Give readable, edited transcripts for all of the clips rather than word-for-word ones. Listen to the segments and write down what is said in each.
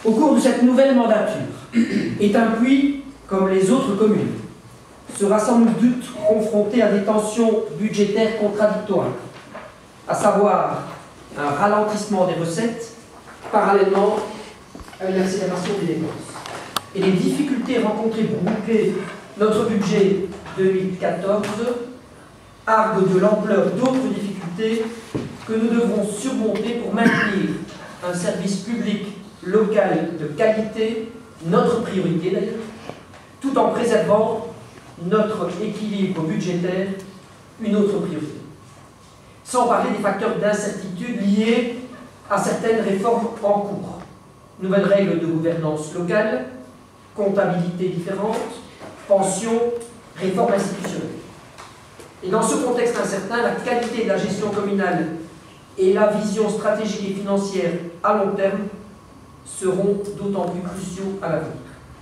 Au cours de cette nouvelle mandature, Étain-Puy, comme les autres communes, sera sans nul doute confronté à des tensions budgétaires contradictoires, à savoir un ralentissement des recettes parallèlement à une accélération des dépenses. Et les difficultés rencontrées pour boucler notre budget 2014 arguent de l'ampleur d'autres difficultés que nous devrons surmonter pour maintenir un service public local de qualité, notre priorité d'ailleurs, tout en préservant notre équilibre budgétaire, une autre priorité. Sans parler des facteurs d'incertitude liés à certaines réformes en cours. Nouvelles règles de gouvernance locale, comptabilité différente, pensions, réforme institutionnelle. Et dans ce contexte incertain, la qualité de la gestion communale et la vision stratégique et financière à long terme seront d'autant plus cruciaux à l'avenir.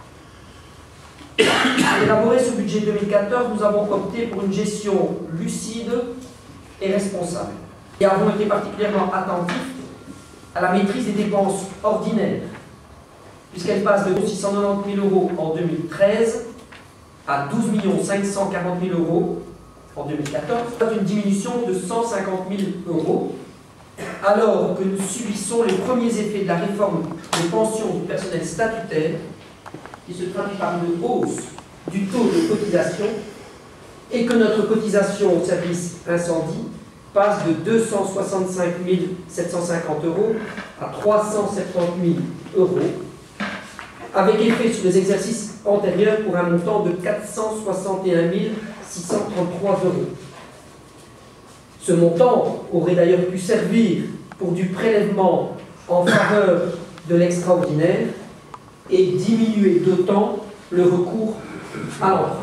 Pour élaborer ce budget 2014, nous avons opté pour une gestion lucide et responsable. Et avons été particulièrement attentifs à la maîtrise des dépenses ordinaires, puisqu'elle passe de 690 000 € en 2013 à 12 540 000 € en 2014, soit une diminution de 150 000 €, alors que nous subissons les premiers effets de la réforme des pensions du personnel statutaire, qui se traduit par une hausse du taux de cotisation, et que notre cotisation au service incendie passe de 265 750 € à 370 000 €, avec effet sur les exercices antérieurs pour un montant de 461 633 €. Ce montant aurait d'ailleurs pu servir pour du prélèvement en faveur de l'extraordinaire et diminuer d'autant le recours à l'emprunt.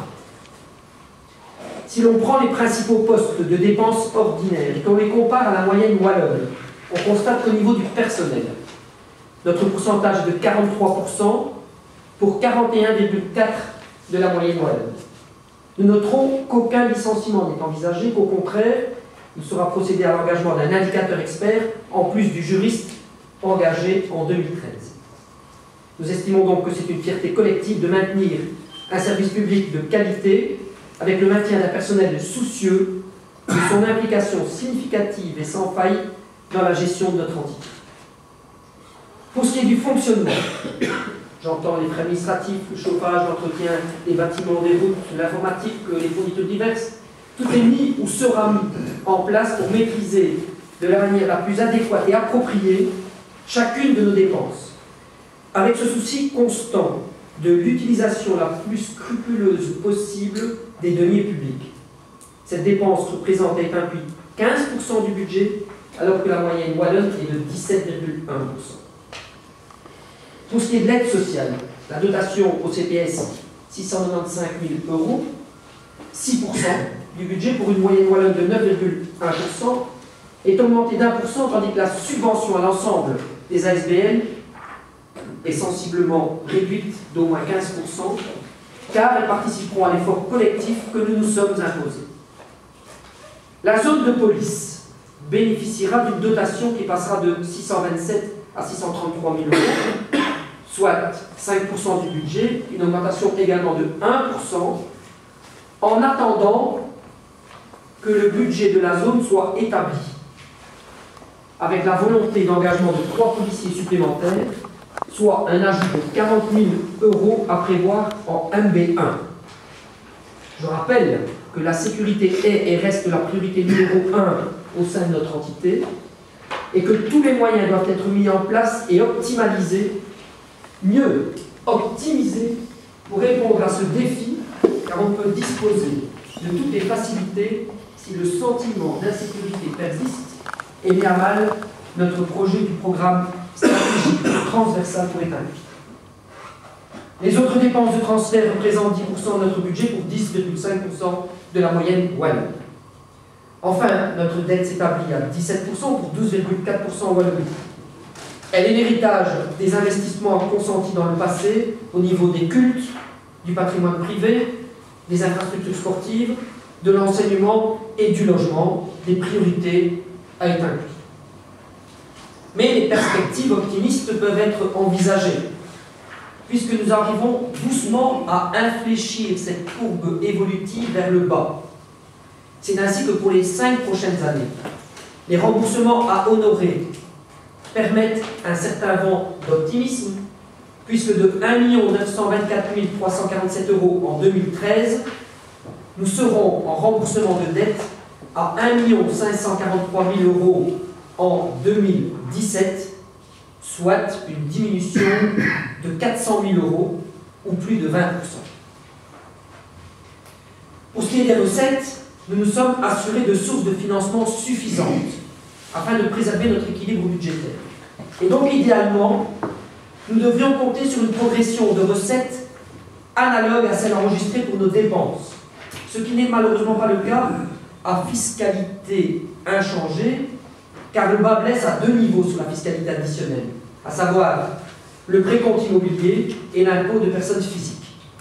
Si l'on prend les principaux postes de dépenses ordinaires et qu'on les compare à la moyenne wallonne, on constate qu'au niveau du personnel, notre pourcentage est de 43% pour 41,4% de la moyenne wallonne. Nous noterons qu'aucun licenciement n'est envisagé, qu'au contraire, il sera procédé à l'engagement d'un indicateur expert, en plus du juriste engagé en 2013. Nous estimons donc que c'est une fierté collective de maintenir un service public de qualité, avec le maintien d'un personnel soucieux de son implication significative et sans faille dans la gestion de notre entité. Pour ce qui est du fonctionnement, j'entends les frais administratifs, le chauffage, l'entretien des bâtiments, des routes, l'informatique, les fournitures diverses, tout est mis ou sera mis en place pour maîtriser de la manière la plus adéquate et appropriée chacune de nos dépenses, avec ce souci constant de l'utilisation la plus scrupuleuse possible des deniers publics. Cette dépense représente à Étain-Puy 15% du budget, alors que la moyenne wallonne est de 17,1%. Pour ce qui est de l'aide sociale, la dotation au CPS, 695 000 €, 6% du budget pour une moyenne wallonne de 9,1%, est augmentée d'1%, tandis que la subvention à l'ensemble des ASBL est sensiblement réduite d'au moins 15%, car elles participeront à l'effort collectif que nous nous sommes imposés. La zone de police bénéficiera d'une dotation qui passera de 627 à 633 000 €, soit 5% du budget, une augmentation également de 1%, en attendant que le budget de la zone soit établi, avec la volonté d'engagement de 3 policiers supplémentaires, soit un ajout de 40 000 € à prévoir en MB1. Je rappelle que la sécurité est et reste la priorité numéro 1 au sein de notre entité, et que tous les moyens doivent être mis en place et optimalisés, mieux optimisés, pour répondre à ce défi, car on peut disposer de toutes les facilités si le sentiment d'insécurité persiste et met à mal notre projet du programme stratégique transversal pour Étain-Puy. Les autres dépenses de transfert représentent 10% de notre budget pour 10,5% de la moyenne wallonne. Enfin, notre dette s'établit à 17% pour 12,4% en Wallonie. Elle est l'héritage des investissements consentis dans le passé au niveau des cultes, du patrimoine privé, des infrastructures sportives, de l'enseignement et du logement, des priorités à Étain-Puy. Mais les perspectives optimistes peuvent être envisagées, puisque nous arrivons doucement à infléchir cette courbe évolutive vers le bas. C'est ainsi que pour les 5 prochaines années, les remboursements à honorer permettent un certain vent d'optimisme, puisque de 1 924 347 € en 2013, nous serons en remboursement de dette à 1 543 000 € en 2017, soit une diminution de 400 000 € ou plus de 20%. Pour ce qui est des recettes, nous nous sommes assurés de sources de financement suffisantes afin de préserver notre équilibre budgétaire. Et donc, idéalement, nous devrions compter sur une progression de recettes analogue à celle enregistrée pour nos dépenses, ce qui n'est malheureusement pas le cas à fiscalité inchangée, car le bas blesse à 2 niveaux sur la fiscalité additionnelle, à savoir le précompte immobilier et l'impôt de personnes physiques.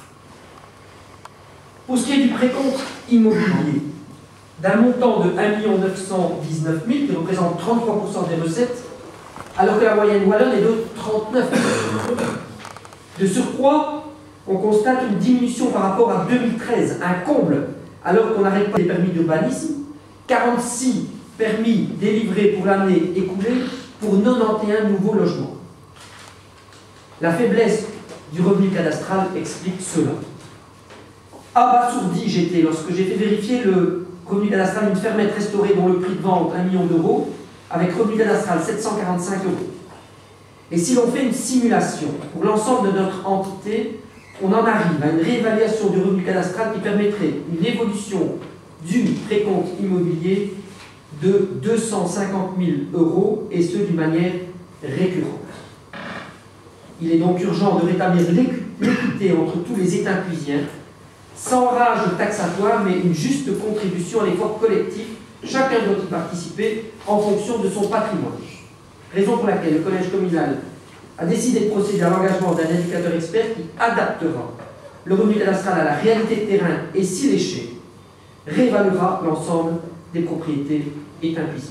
Pour ce qui est du précompte immobilier, d'un montant de 1 919 000, qui représente 33% des recettes, alors que la moyenne wallonne est de 39%. De surcroît, on constate une diminution par rapport à 2013, un comble, alors qu'on n'arrête pas les permis d'urbanisme, 46 permis délivrés pour l'année écoulée pour 91 nouveaux logements. La faiblesse du revenu cadastral explique cela. Abasourdi j'étais lorsque j'ai fait vérifier le revenu cadastral d'une fermette restaurée dont le prix de vente 1 million d'euros, avec revenu cadastral 745 €. Et si l'on fait une simulation pour l'ensemble de notre entité, on en arrive à une réévaluation du revenu cadastral qui permettrait une évolution du précompte immobilier de 250 000 € et ce d'une manière récurrente. Il est donc urgent de rétablir l'équité entre tous les États-cuisiens, sans rage taxatoire, mais une juste contribution à l'effort collectif. Chacun doit y participer en fonction de son patrimoine. Raison pour laquelle le collège communal a décidé de procéder à l'engagement d'un indicateur expert qui adaptera le revenu cadastral à la réalité de terrain et, si léché, réévaluera l'ensemble des propriétés état-cuisiennes.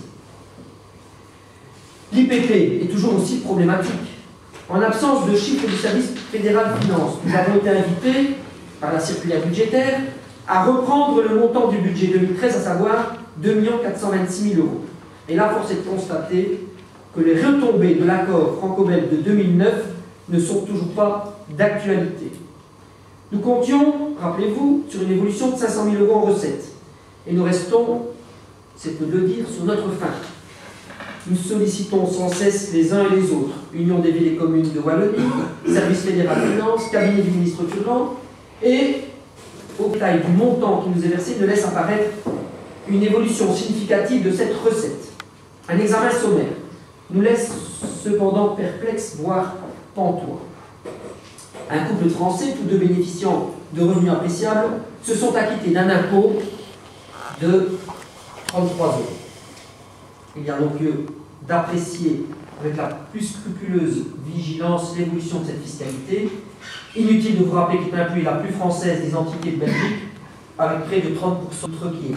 L'IPP est toujours aussi problématique. En absence de chiffres du service fédéral finance, nous avons été invités par la circulaire budgétaire à reprendre le montant du budget 2013, à savoir 2 426 000 €. Et là, force est de constater que les retombées de l'accord franco-belge de 2009 ne sont toujours pas d'actualité. Nous comptions, rappelez-vous, sur une évolution de 500 000 € en recettes. Et nous restons, c'est peu de le dire, sur notre faim. Nous sollicitons sans cesse les uns et les autres, Union des villes et communes de Wallonie, Service fédéral Finance, cabinet du ministre Turland, et au détail du montant qui nous est versé ne laisse apparaître une évolution significative de cette recette. Un examen sommaire nous laisse cependant perplexes, voire pantois. Un couple de Français, tous deux bénéficiant de revenus appréciables, se sont acquittés d'un impôt de 33 €. Il y a donc lieu d'apprécier avec la plus scrupuleuse vigilance l'évolution de cette fiscalité. Inutile de vous rappeler que l'impôt est la plus française des entités de Belgique, avec près de 30% de requiers.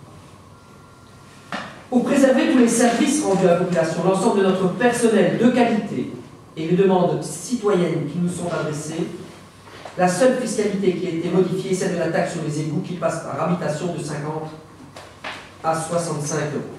Pour préserver tous les services rendus à la population, l'ensemble de notre personnel de qualité et les demandes citoyennes qui nous sont adressées, la seule fiscalité qui a été modifiée est celle de la taxe sur les égouts qui passe par habitation de 50 à 65 €.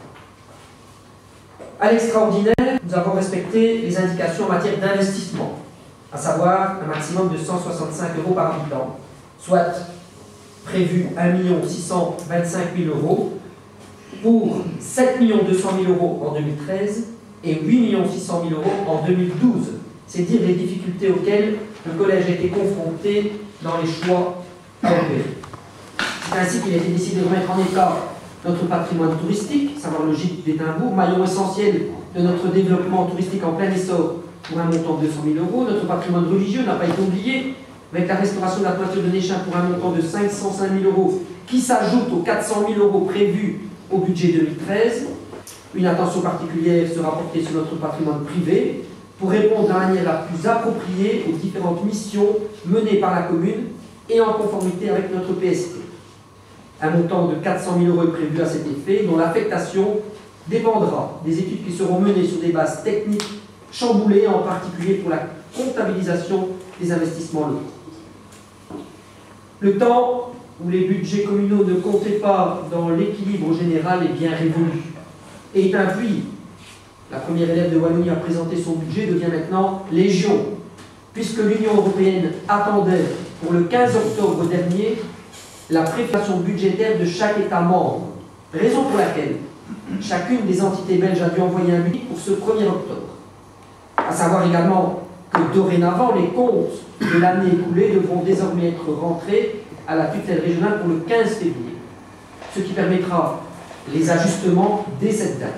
À l'extraordinaire, nous avons respecté les indications en matière d'investissement, à savoir un maximum de 165 € par habitant, soit prévu 1 625 000 € pour 7 200 000 € en 2013 et 8 600 000 € en 2012. C'est dire les difficultés auxquelles le collège a été confronté dans les choix européens. C'est ainsi qu'il a été décidé de mettre en état notre patrimoine touristique, savoir le gîte d'Édimbourg, maillon essentiel de notre développement touristique en plein essor pour un montant de 200 000 €. Notre patrimoine religieux n'a pas été oublié, avec la restauration de la toiture de Néchin pour un montant de 505 000 € qui s'ajoute aux 400 000 € prévus au budget 2013. Une attention particulière sera portée sur notre patrimoine privé pour répondre de la manière la plus appropriée aux différentes missions menées par la commune et en conformité avec notre PST. Un montant de 400 000 € est prévu à cet effet, dont l'affectation dépendra des études qui seront menées sur des bases techniques chamboulées, en particulier pour la comptabilisation des investissements locaux. Le temps où les budgets communaux ne comptaient pas dans l'équilibre général est bien révolu et est un puits. La première élève de Wallonie a présenté son budget, devient maintenant légion, puisque l'Union européenne attendait pour le 15 octobre dernier la préparation budgétaire de chaque État membre, raison pour laquelle chacune des entités belges a dû envoyer un budget pour ce 1er octobre. À savoir également que dorénavant, les comptes de l'année écoulée devront désormais être rentrés à la tutelle régionale pour le 15 février, ce qui permettra les ajustements dès cette date.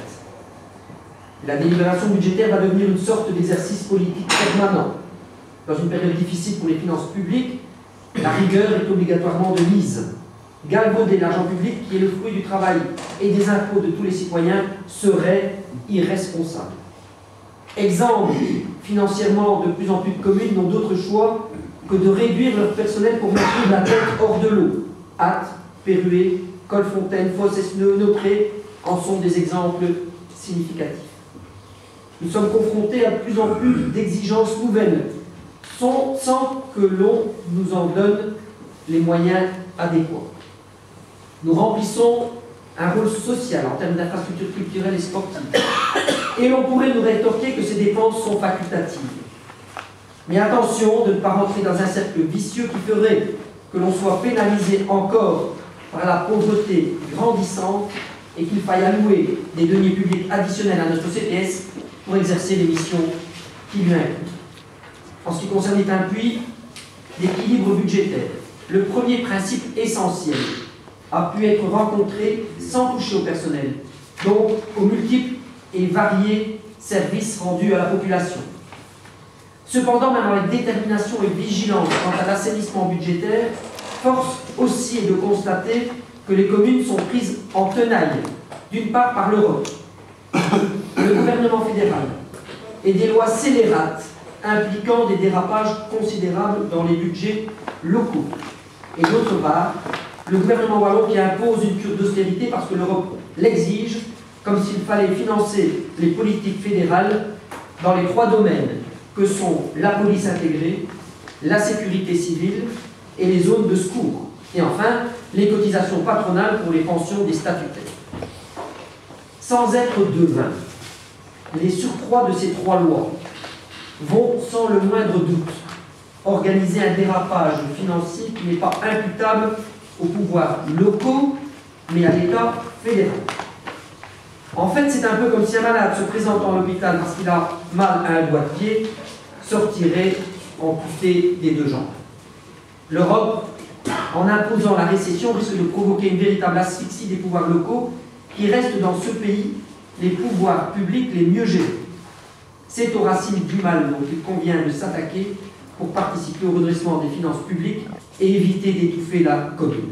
La délibération budgétaire va devenir une sorte d'exercice politique permanent. Dans une période difficile pour les finances publiques, la rigueur est obligatoirement de mise. Galvauder l'argent public, qui est le fruit du travail et des impôts de tous les citoyens, serait irresponsable. Exemple, financièrement, de plus en plus de communes n'ont d'autre choix que de réduire leur personnel pour maintenir la tête hors de l'eau. Ath, Pérué, Colfontaine, Fosse-Esneux, Nopré en sont des exemples significatifs. Nous sommes confrontés à de plus en plus d'exigences nouvelles, sans que l'on nous en donne les moyens adéquats. Nous remplissons un rôle social en termes d'infrastructures culturelles et sportives. Et l'on pourrait nous rétorquer que ces dépenses sont facultatives. Mais attention de ne pas rentrer dans un cercle vicieux qui ferait que l'on soit pénalisé encore par la pauvreté grandissante et qu'il faille allouer des deniers publics additionnels à notre CPS pour exercer les missions qui lui incombent. En ce qui concerne les puits d'équilibre budgétaire, le premier principe essentiel a pu être rencontré sans toucher au personnel, donc aux multiples et variés services rendus à la population. Cependant, même avec détermination et vigilance quant à l'assainissement budgétaire, force aussi est de constater que les communes sont prises en tenaille, d'une part par l'Europe, le gouvernement fédéral, et des lois scélérates impliquant des dérapages considérables dans les budgets locaux, et d'autre part, le gouvernement wallon qui impose une cure d'austérité parce que l'Europe l'exige, comme s'il fallait financer les politiques fédérales dans les 3 domaines que sont la police intégrée, la sécurité civile et les zones de secours. Et enfin, les cotisations patronales pour les pensions des statutaires. Sans être devin, les surcroîts de ces 3 lois vont, sans le moindre doute, organiser un dérapage financier qui n'est pas imputable aux pouvoirs locaux, mais à l'État fédéral. En fait, c'est un peu comme si un malade se présentant à l'hôpital parce qu'il a mal à un doigt de pied sortirait amputé des 2 jambes. L'Europe, en imposant la récession, risque de provoquer une véritable asphyxie des pouvoirs locaux qui restent dans ce pays les pouvoirs publics les mieux gérés. C'est aux racines du mal dont il convient de s'attaquer pour participer au redressement des finances publiques et éviter d'étouffer la commune.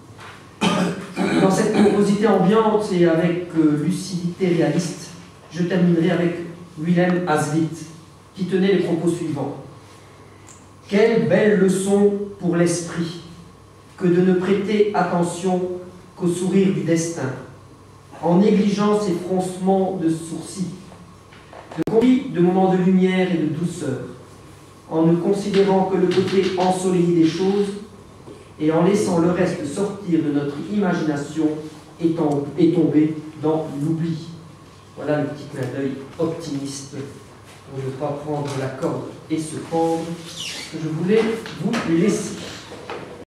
Dans cette composité ambiante et avec lucidité réaliste, je terminerai avec Wilhelm Hazlitt, qui tenait les propos suivants. Quelle belle leçon pour l'esprit que de ne prêter attention qu'au sourire du destin, en négligeant ses froncements de sourcils, de conduire de moments de lumière et de douceur, en ne considérant que le côté ensoleillé des choses et en laissant le reste sortir de notre imagination et tomber dans l'oubli. Voilà le petit clin d'œil optimiste pour ne pas prendre la corde et se pendre que je voulais vous laisser.